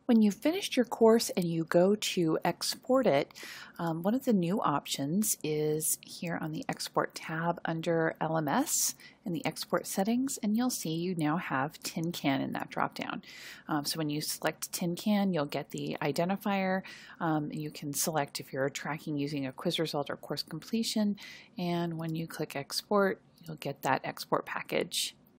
When you've finished your course and you go to export it, one of the new options is here on the Export tab under LMS in the Export Settings, and you'll see you now have Tin Can in that dropdown. So when you select Tin Can, you'll get the identifier. You can select if you're tracking using a quiz result or course completion, and when you click Export, you'll get that export package